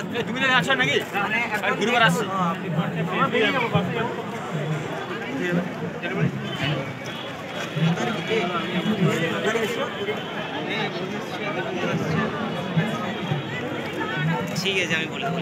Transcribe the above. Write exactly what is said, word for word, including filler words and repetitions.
তুমি আছো নাকি গুরুবার আসছে ঠিক আছে আমি বলে